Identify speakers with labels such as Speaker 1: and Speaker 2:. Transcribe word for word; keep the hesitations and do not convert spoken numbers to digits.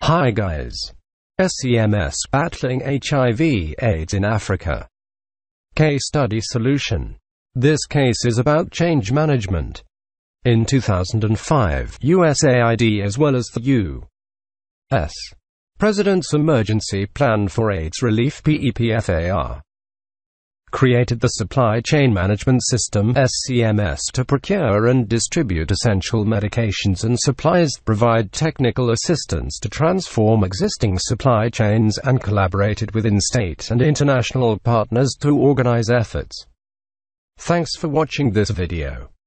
Speaker 1: Hi guys. S C M S battling H I V AIDS in Africa. Case study solution. This case is about change management. In two thousand five, U S A I D as well as the U S President's Emergency Plan for AIDS Relief (PEPFAR) created the Supply Chain Management System S C M S to procure and distribute essential medications and supplies, provide technical assistance to transform existing supply chains, and collaborated with in-state and international partners to organize efforts. Thanks for watching this video.